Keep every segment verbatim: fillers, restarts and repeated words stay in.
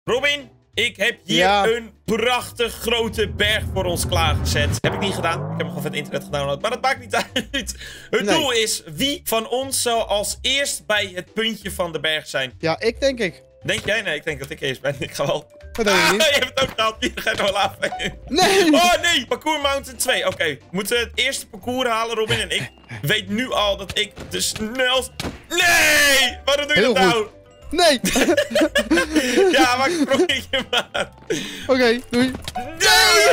Robin, ik heb hier Ja. een prachtig grote berg voor ons klaargezet. Heb ik niet gedaan. Ik heb hem gewoon van het internet gedownload. Maar dat maakt niet uit. Het Nee. doel is, wie van ons zal als eerst bij het puntje van de berg zijn? Ja, ik denk ik. Denk jij? Nee, ik denk dat ik eerst ben. Ik ga wel... Dat denk ik Ah, niet. je hebt het ook gehaald. Hier, ga je nog wel af. Nee! Oh nee, Parkour Mountain twee. Oké, we moeten het eerste parcours halen, Robin. En ik weet nu al dat ik de snelst... Nee! Waarom doe je Heel dat nou? goed. Nee! Ja, maak een sprongetje maar. Oké, doei. Nee!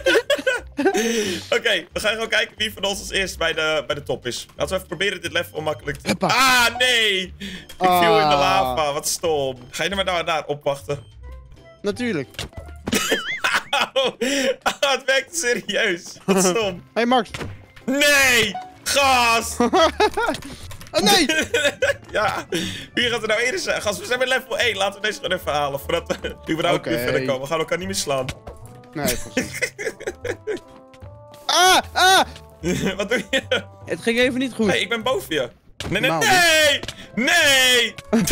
Oké, we gaan gewoon kijken wie van ons als eerst bij de, bij de top is. Laten we even proberen dit level onmakkelijk te... Hoppa. Ah, nee! Ik Ah. viel in de lava, wat stom. Ga je er maar daar, daar opwachten? Natuurlijk. Oh, het werkt serieus. Wat stom. Hey Max. Nee! Gas! Oh nee! Ja, wie gaat er nou eerder zijn? Gast, we zijn bij level één. Laten we deze gewoon even halen. Voordat we überhaupt Oké. weer verder komen. We gaan elkaar niet meer slaan. Nee, precies. Ah! Ah! Wat doe je? Het ging even niet goed. Hey, ik ben boven je. Nee, nee, Nou, nee! Nee!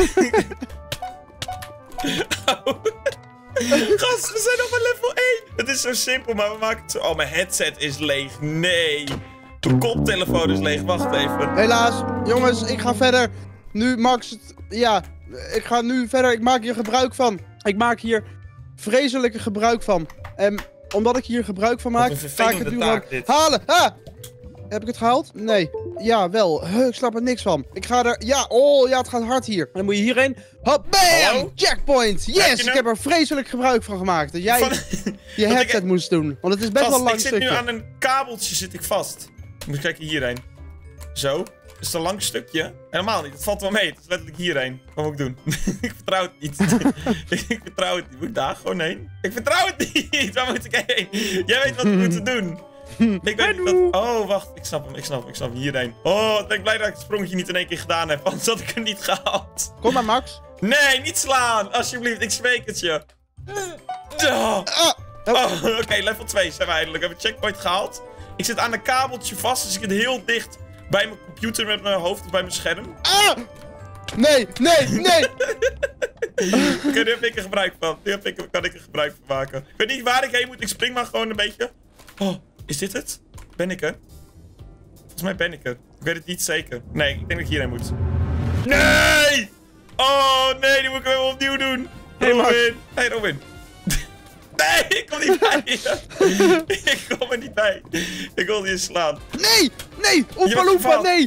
Au. Gast, we zijn nog bij level één. Het is zo simpel, maar we maken het zo... Oh, mijn headset is leeg. Nee. Mijn koptelefoon is leeg. Wacht even. Helaas, jongens, ik ga verder. Nu, Max, het- ja, ik ga nu verder. Ik maak hier gebruik van. Ik maak hier vreselijke gebruik van. En omdat ik hier gebruik van maak, een ga ik vervelende het nu taak, gewoon dit. halen. Ah! Heb ik het gehaald? Nee. Ja, wel. Huh, ik snap er niks van. Ik ga er... Ja, oh, ja, het gaat hard hier. En dan moet je hierheen. Hop, bam! Hallo? Checkpoint! Heb Yes! je Ik hem? heb er vreselijk gebruik van gemaakt. Dat jij Van- je dat headset ik- moest doen. Want het is best Gast, wel een lang ik zit nu stukje. aan een kabeltje zit ik vast. Moet kijken hierheen. Zo. Dat is een lang stukje. Helemaal niet. Het valt wel mee. Het is letterlijk hierheen. Wat moet ik doen? Ik vertrouw het niet. Ik vertrouw het niet. Moet ik daar gewoon heen? Ik vertrouw het niet. Waar moet ik heen? Jij weet wat we moeten doen. Ik weet niet dat... Oh, wacht. Ik snap hem. Ik snap hem. Ik snap hem. Hierheen. Oh, ik ben blij dat ik het sprongetje niet in één keer gedaan heb. Anders had ik het niet gehaald. Kom maar, Max. Nee, niet slaan. Alsjeblieft. Ik smeek het je. Oh. Ah! Oh, oké, level twee zijn we eindelijk. We hebben checkpoint gehaald. Ik zit aan een kabeltje vast, dus ik zit heel dicht bij mijn computer met mijn hoofd of bij mijn scherm. Ah! Nee, nee, nee! Oké, nu heb ik er gebruik van. Nu heb ik, kan ik er gebruik van maken. Ik weet niet waar ik heen moet. Ik spring maar gewoon een beetje. Oh, is dit het? Ben ik er? Volgens mij ben ik er. Ik weet het niet zeker. Nee, ik denk dat ik hierheen moet. Nee! Oh, nee, die moet ik weer opnieuw doen. Hey, Max. Robin. Hey, Robin. Nee, ik kom niet bij je. Ik kom er niet bij. Ik wil je slaan. Nee! Nee! Je Oepa bent loepa, gefaald. nee!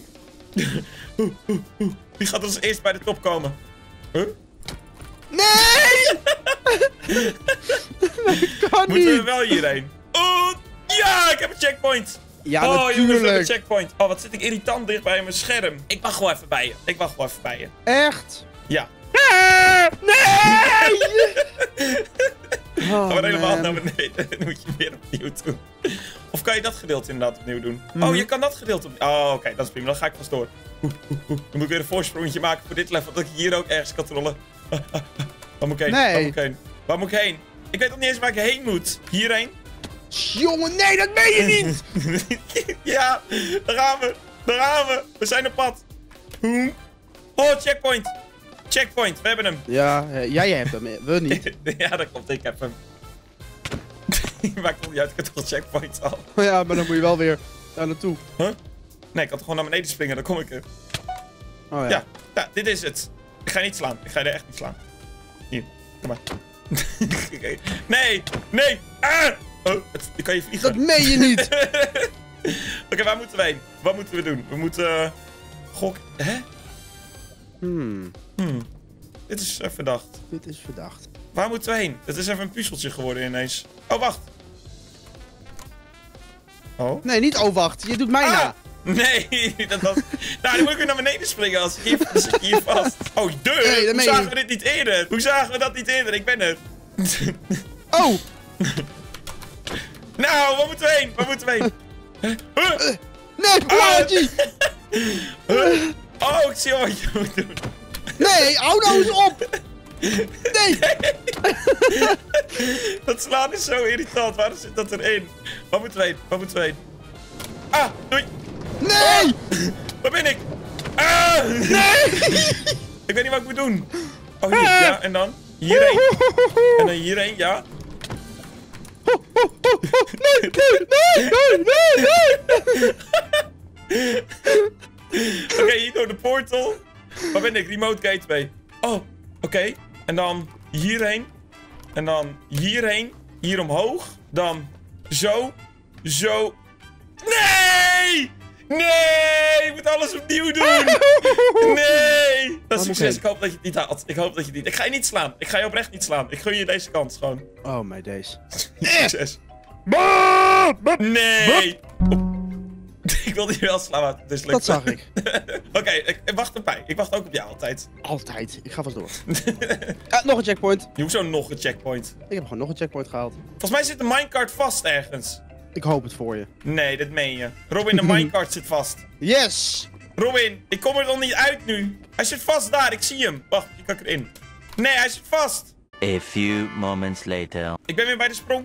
Wie gaat als eerst bij de top komen? Huh? Nee! Dat kan Moeten we niet! wel hierheen? Oh, ja, ik heb een checkpoint. Ja, oh, jongens, we hebben een natuurlijk. checkpoint. Oh, wat zit ik irritant dicht bij mijn scherm. Ik wacht gewoon even bij je. Ik wacht gewoon even bij je. Echt? Ja. Nee! Oh, Gaan we helemaal man. naar beneden. Dan moet je weer opnieuw doen. Of kan je dat gedeelte inderdaad opnieuw doen? Mhm. Oh, je kan dat gedeelte opnieuw. Oh, oké, dat is prima. Dan ga ik vast door. Oeh, oeh, oeh. Dan moet ik weer een voorsprongetje maken voor dit level. Dat ik hier ook ergens kan trollen. Waar moet ik heen? Nee. Waar moet ik heen? Waar moet ik heen? Ik weet nog niet eens waar ik heen moet. Hierheen? Jongen, nee, dat meen je niet! Ja, daar gaan we. Daar gaan we. We zijn op pad. Hm. Oh, checkpoint. Checkpoint, we hebben hem. Ja, eh, jij hebt hem, eh, we niet. Ja, dat klopt. Ik heb hem. Maakt nog niet uit. Ik heb toch een checkpoint al. Ja, maar dan moet je wel weer daar naartoe. Huh? Nee, ik kan toch gewoon naar beneden springen. Dan kom ik er. Oh ja. Ja, ja, dit is het. Ik ga je niet slaan. Ik ga je er echt niet slaan. Hier, kom maar. Oké. Nee, nee. Ah! Oh, het, kan je vliegen. Dat meen je niet! Oké, waar moeten we heen? Wat moeten we doen? We moeten... Uh, gok... Hè? Hmm, Hmm. Dit is uh, verdacht. dit is verdacht. Waar moeten we heen? Het is even een puzzeltje geworden ineens. Oh, wacht. Oh? Nee, niet oh wacht, je doet mij Ah! na. Nee, dat was... nou, dan moet ik weer naar beneden springen als ik hier, dan zit ik hier vast. Oh, deur! Nee, dat Hoe meen je zagen niet. we dit niet eerder? Hoe zagen we dat niet eerder? Ik ben er. Oh! Nou, waar moeten we heen? Waar moeten we heen? Huh? Nee, Luigi! Huh? Oh, ik zie al wat je moet doen. Nee, hou nou eens op! Nee! Dat slaan is zo irritant. Waarom zit dat erin? Waar moeten we heen? Waar moeten we heen? Ah, doei. Nee! Waar ben ik? Ah! Nee! Ik weet niet wat ik moet doen. Oh, hier. Ja, en dan? hierheen. En dan hierheen, ja. Nee, nee, nee, nee, nee, nee. Oké, okay, hier door de portal. Waar ben ik? Remote gateway. Oh, oké. Okay. En dan hierheen. En dan hierheen. Hier omhoog. Dan zo. Zo. Nee! Nee! Ik moet alles opnieuw doen! Nee! Dat is succes. Ik hoop dat je het niet haalt. Ik hoop dat je het niet... Ik ga je niet slaan. Ik ga je oprecht niet slaan. Ik gun je deze kans gewoon. Oh my days. Succes. Nee! Ik wilde je wel slaan, maar het is Dat zag ik. Oké, okay, ik, ik wacht erbij. Ik wacht ook op jou altijd. Altijd. Ik ga vast door. Ah, nog een checkpoint. Je hoeft zo nog een checkpoint. Ik heb gewoon nog een checkpoint gehaald. Volgens mij zit de minecart vast ergens. Ik hoop het voor je. Nee, dat meen je. Robin, de minecart zit vast. Yes! Robin, ik kom er nog niet uit nu. Hij zit vast daar, ik zie hem. Wacht, ik kan erin. Nee, hij zit vast. A few moments later. Ik ben weer bij de sprong.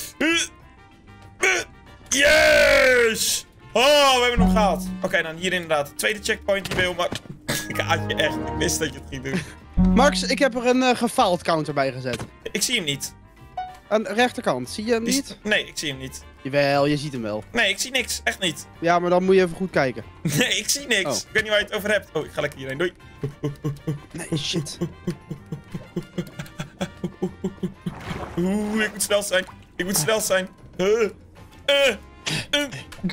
Yes! Oh, we hebben hem gehaald. Oké, okay, dan hier inderdaad. Tweede checkpoint, die wil, maar... Ik haat je echt. Ik wist dat je het ging doen. Max, ik heb er een uh, gefaald counter bij gezet. Ik zie hem niet. Aan de rechterkant, zie je hem Die niet? Nee, ik zie hem niet. Jawel, je ziet hem wel. Nee, ik zie niks. Echt niet. Ja, maar dan moet je even goed kijken. Nee, ik zie niks. Oh. Ik weet niet waar je het over hebt. Oh, ik ga lekker hierheen. Doei. Nee, shit. Oeh, ik moet snel zijn. Ik moet snel zijn. Uh, uh, uh.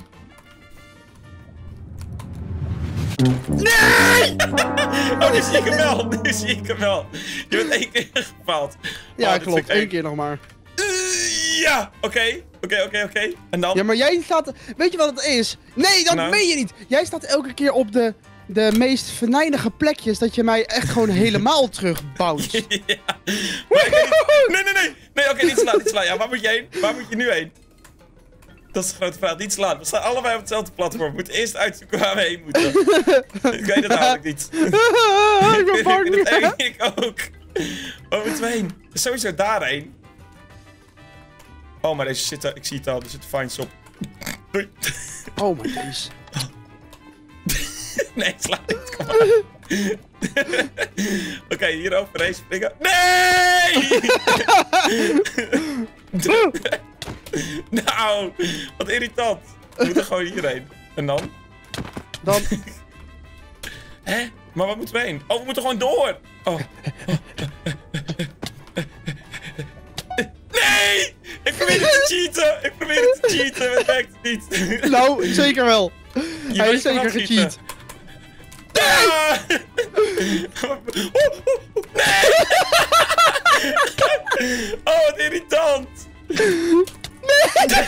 Nee! Oh, nu zie ik hem wel. Nu zie ik hem wel. Je bent één keer gefaald. Ja, oh, klopt. Eén keer nog maar. Uh, ja, oké. Oké, oké, oké. En dan? Ja, maar jij staat... Weet je wat het is? Nee, dat nou? meen je niet. Jij staat elke keer op de, de meest venijnige plekjes dat je mij echt gewoon helemaal terugbouwt. Ja. Maar ik niet... Nee, nee, nee. Nee, oké, okay, niet slaan, niet slaan. Ja, waar moet je heen? Waar moet je nu heen? Dat is de grote vraag. Niet slaan. We staan allebei op hetzelfde platform. We moeten eerst uitzoeken waar we heen moeten. Ik weet het namelijk niet. Ik ben bang. Ik, weet het, ik ook. Waar moeten we heen? Sowieso daarheen. Oh, maar deze zit er. Ik zie het al. Er zitten fines op. Doei. Oh my days. Nee, sla niet. Kom maar. Oké, okay, hier overheen springen. Nee! Nou, wat irritant. We moeten gewoon hierheen. En dan? Dan? Hè? Maar waar moeten we heen? Oh, we moeten gewoon door. Oh. Nee! Ik probeer het te cheaten. Ik probeer het te cheaten, maar het werkt niet. Nou, zeker wel. Je Hij is zeker gecheat. Ah! Oh, oh, oh, nee! Oh, wat irritant. Nee!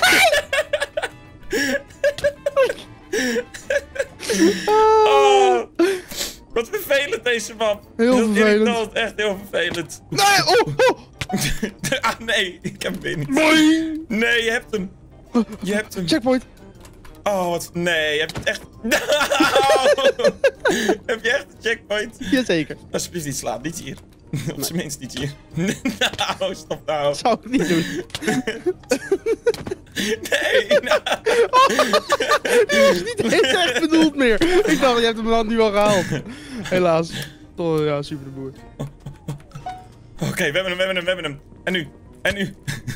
Oh, wat vervelend deze map. Heel heel vervelend. Irritant, echt heel vervelend. Nee, oh, oh. Ah, nee, ik heb hem weer niet. Boing. Nee, je hebt hem. Je hebt hem. Checkpoint. Oh, wat... Nee, heb je het echt... No! Heb je echt een checkpoint? Jazeker. Alsjeblieft niet slaan, niet hier. Op zijn minst niet hier. Nou, stop nou. Zou ik niet doen. Nee, nou. Die was niet eens echt bedoeld meer. Ik dacht, je hebt hem dan nu al gehaald. Helaas. Toch, ja, super de boer. Oké, okay, we hebben hem, we hebben hem, we hebben hem. En nu? En nu?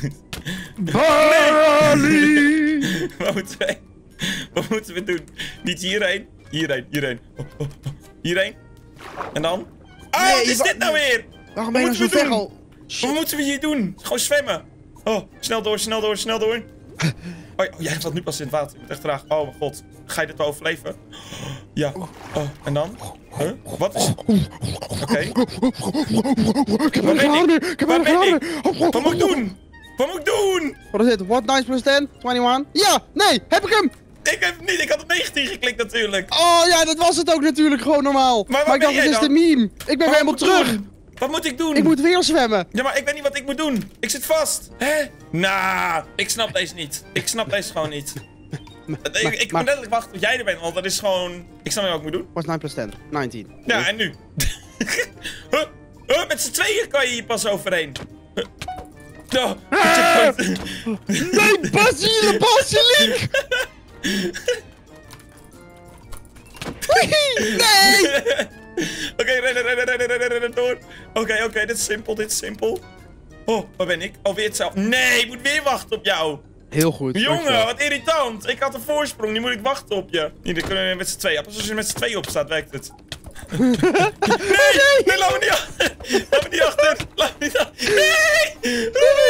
Bali! Wat moeten we Wat moeten we doen? Niet hierheen. Hierheen, hierheen. Oh, oh, oh. Hierheen. En dan? Oh, Nee, wat is dit nou weer? Waarom ben je nou zo moeten we ver doen? al? Wat moeten we hier doen? Gewoon zwemmen. Oh, snel door, snel door, snel door. Oh, oh, jij valt nu pas in het water. Ik moet echt traag. Oh mijn god. Ga je dit wel overleven? Ja. Oh, en dan? Huh? Wat is... Oké. Okay. Ik heb er gedaan nu! Ik heb er gedaan nu! Wat moet ik doen? Wat moet ik doen? Wat is dit? What nine plus ten? eenentwintig? Ja! Nee! Heb ik hem! Ik heb niet. Ik had op negentien geklikt natuurlijk. Oh ja, dat was het ook natuurlijk gewoon normaal. Maar, maar ik dacht, dit het is de meme. Ik ben weer helemaal terug. Doen? Wat moet ik doen? Ik moet weer zwemmen. Ja, maar ik weet niet wat ik moet doen. Ik zit vast. Hè? Nou, ik snap deze niet. Ik snap deze gewoon niet. Maar, ik ik moet maar, letterlijk wachten tot jij er bent, want dat is gewoon... Ik snap niet wat ik moet doen. What's nine plus ten? negentien. Ja, nee. En nu? huh? Huh? Met z'n tweeën kan je hier pas overheen. Huh? Oh, checkpoint. Nee, Basile, Basiliek! Nee! Oké, rennen, rennen, rennen, rennen, rennen, door. Oké, okay, oké, okay, dit is simpel, dit is simpel. Oh, waar ben ik? Oh, weer hetzelfde. Nee, ik moet weer wachten op jou. Heel goed. Jongen, wat irritant. Ik had een voorsprong, nu moet ik wachten op je. Hier, dan kunnen we met z'n tweeën. Als je met z'n tweeën op staat, werkt het. Nee, nee, laat me niet achter. Laat me niet achter. Laat me niet achter. Nee,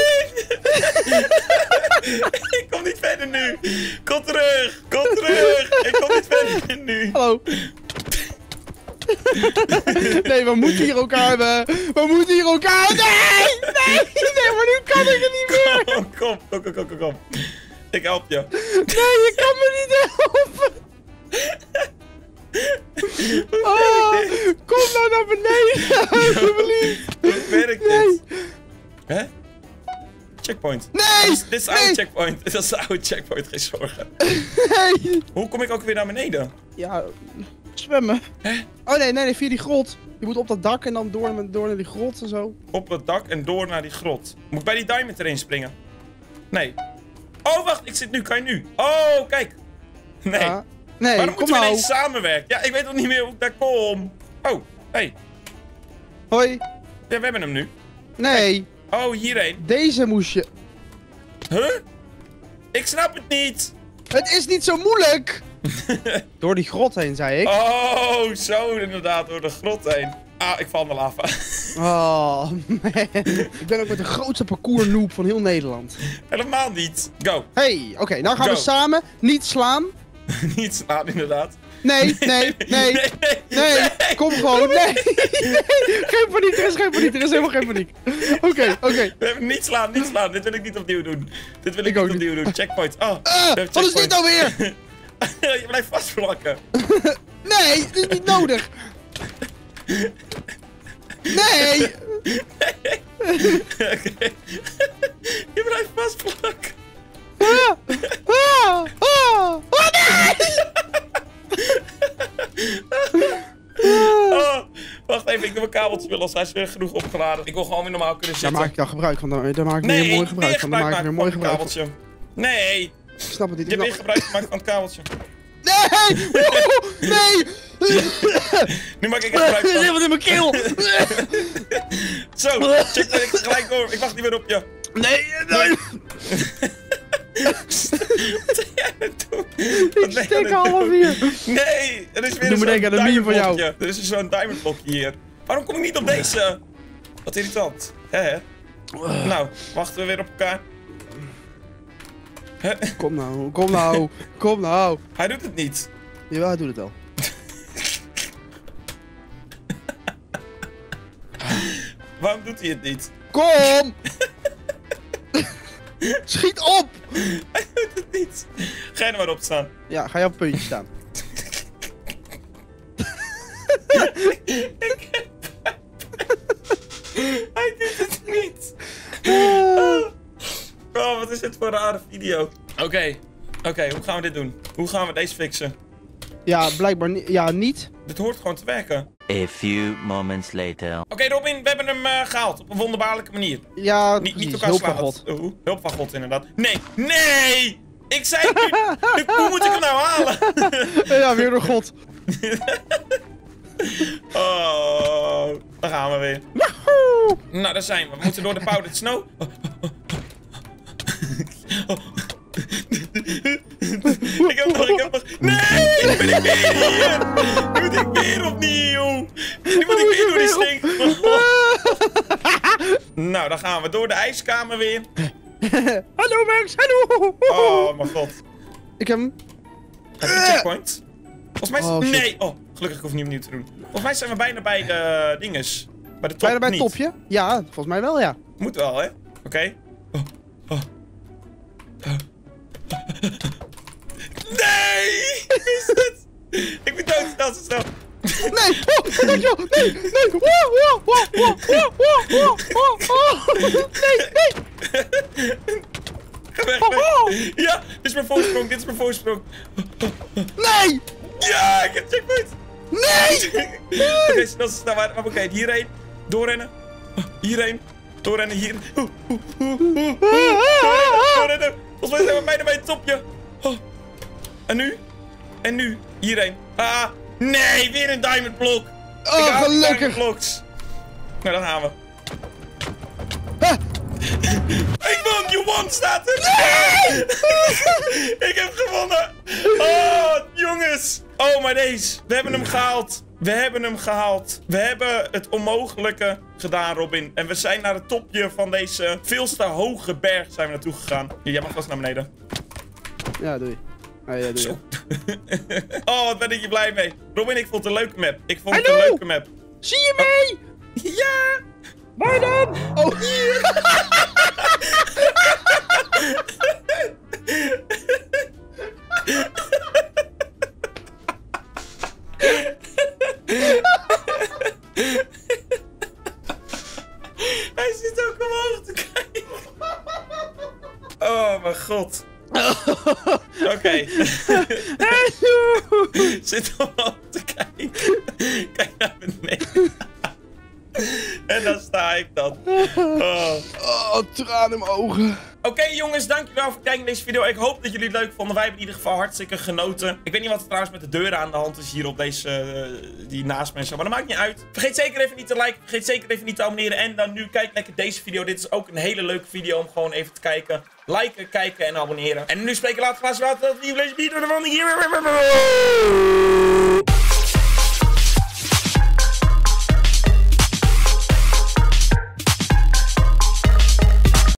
ik kom niet verder nu. Kom terug, kom terug. Ik kom niet verder nu. Hallo. Nee, we moeten hier elkaar hebben. We moeten hier elkaar. Nee, nee, nee, maar nu kan ik het niet meer. Kom, kom, kom, kom, kom, kom, kom. Ik help je. Nee, je kan me niet helpen. Oh, kom nou naar beneden, alsjeblieft. Hoe werkt dit? Nee. Hè? Checkpoint. Nee, Dit is, dit is de oude nee. checkpoint. Dit is de oude checkpoint, geen zorgen. Nee. Hoe kom ik ook weer naar beneden? Ja, zwemmen. Hè? Oh nee, nee, nee, via die grot. Je moet op dat dak en dan door, met- door naar die grot en zo. Op het dak en door naar die grot. Moet ik bij die diamond erin springen? Nee. Oh, wacht. Ik zit nu. Kan je nu? Oh, kijk. Nee. Ja. Nee, Waarom kom moeten we nou. ineens samenwerken? Ja, ik weet nog niet meer hoe ik daar kom. Oh, hey. Hoi. Ja, we hebben hem nu. Nee, Oh, hierheen. deze moest je... Huh? Ik snap het niet. Het is niet zo moeilijk. Door die grot heen, zei ik. Oh, zo inderdaad. Door de grot heen. Ah, ik val in de lava. Oh, man. Ik ben ook met de grootste parcours noob van heel Nederland. Helemaal niet. Go. Hey, oké, nou gaan we Go. samen. Niet slaan. Niet slaan, inderdaad. Nee, nee, nee. Nee, Nee, kom gewoon. Nee. Geen paniek, er is geen paniek. Er is helemaal geen paniek. Oké, oké. We hebben niet slaan, niet slaan. Dit wil ik niet opnieuw doen. Dit wil ik, Ik ook niet opnieuw doen. Checkpoint. Oh, we Ah, hebben wat is dit nou weer? checkpoint. Je blijft vastplakken. Nee, dit is niet nodig. Nee. Oké. Je blijft vastplakken. Ah, ah, ah. Oh nee. Oh, wacht even, ik doe mijn kabeltje weer los. Hij is weer genoeg opgeladen. Ik wil gewoon weer normaal kunnen Daar zitten. maak ik dan gebruik van. Daar daar maak ik Nee, weer mooi ik gebruik weer van. Daar maak ik weer mooi van gebruik het van. kabeltje. Nee, Ik snap het niet. je ik hebt weer snap- gebruik gemaakt van het kabeltje. Nee! Oeh, nee! Nu maak ik er Er gebruik is van. iemand in mijn keel! Zo, check dat ik gelijk door. Ik wacht niet meer op je. Nee, nee! Wat ben jij aan het doen? Ik Wat ben je stik aan het half doen? hier! Nee, er is weer Doe me zo'n denken aan een meme van jou. diamondblokje. Er is zo'n diamondblokje hier. Waarom kom ik niet op deze? Wat irritant. Hè, hè? Nou, wachten we weer op elkaar. Hè? Kom nou, kom nou, kom nou. Hij doet het niet. Jawel, hij doet het wel. Waarom doet hij het niet? Kom! Schiet op! Hij doet het niet. Ga je er maar op staan. Ja, ga je op een puntje staan. Hij doet het niet. Ah. Oh, wat is dit voor een rare video. Oké, oké, hoe gaan we dit doen? Hoe gaan we deze fixen? Ja, blijkbaar niet. Ja, niet. Dit hoort gewoon te werken. A few moments later. Oké, Robin, we hebben hem uh, gehaald. Op een wonderbaarlijke manier. Ja, Niet, niet precies. elkaar Hulp slaan. van God. Dat- Hoe? Hulp van God, inderdaad. Nee, nee! Ik zei het nu. Hoe moet ik hem nou halen? Ja, weer door God. Oh, daar gaan we weer. Woehoe! Nou, daar zijn we. We moeten door de powdered snow. Ik heb nog, ik heb nog. Nee! Nu ben ik weer hier! Nu moet ik weer opnieuw! Nu moet ik weer door die stink. Nou, dan gaan we door de ijskamer weer. Hallo Max, hallo! Oh, mijn god. Ik heb hem. Heb je een checkpoint? Volgens mij is Oh, shit. Nee! Oh, gelukkig hoef ik niet opnieuw te doen. Volgens mij zijn we bijna bij de dinges. Bij de top Bijna bij het niet. topje? Ja, volgens mij wel, ja. Moet wel, hè? Oké. Okay. Oh, oh. Oh. Nee! Is het? Ik ben dood, snel, zo snel. Nee! Oh, dankjewel! Nee! Nee! Wow, wow, wow, wow, wow, wow, wow, wow. Nee, nee! Ga weg, Oh, weg. oh. Ja, dit is mijn voorsprong, dit is mijn voorsprong. Nee! Ja, ik heb checkpoint. Nee! Oké, okay, snel, snel, maar oké, okay, hierheen. Doorrennen. Oh, hierheen. Doorrennen, hier. Oeh, oeh, oeh, oeh, oeh. Doorrennen. Volgens mij zijn we bijna bij het topje. Oh. En nu? En nu? Hierheen. Ah, nee, weer een diamond blok. Oh, gelukkig. Blocks. Nou, dan gaan we. Ah. Ik won, you won, staat er. Nee! Ik heb gewonnen. Oh, jongens. Oh, maar deze. We hebben hem gehaald. We hebben hem gehaald. We hebben het onmogelijke gedaan, Robin. En we zijn naar het topje van deze veel te hoge berg zijn we naartoe gegaan. Hier, jij mag vast naar beneden. Ja, doei. Ah, ja, doei. Zo. Oh, wat ben ik hier blij mee. Robin, ik vond het een leuke map. Ik vond het Hallo? een leuke map. Zie je mee? Ja! Waar dan? Oh, hier. Hij zit ook omhoog te kijken. Oh mijn god. Oké. Okay. Zit omhoog te kijken. Kijk naar beneden. En dan sta ik dan. Oh, oh tranen in mijn ogen. Oké okay, jongens, dankjewel voor het kijken naar deze video. Ik hoop dat jullie het leuk vonden. Wij hebben in ieder geval hartstikke genoten. Ik weet niet wat er trouwens met de deuren aan de hand is hier op deze, uh, die naast mij en zo. Maar dat maakt niet uit. Vergeet zeker even niet te liken. Vergeet zeker even niet te abonneren. En dan nu, kijk lekker deze video. Dit is ook een hele leuke video om gewoon even te kijken. Liken, kijken en abonneren. En nu spreken we later. Laatste water. Dat we hier.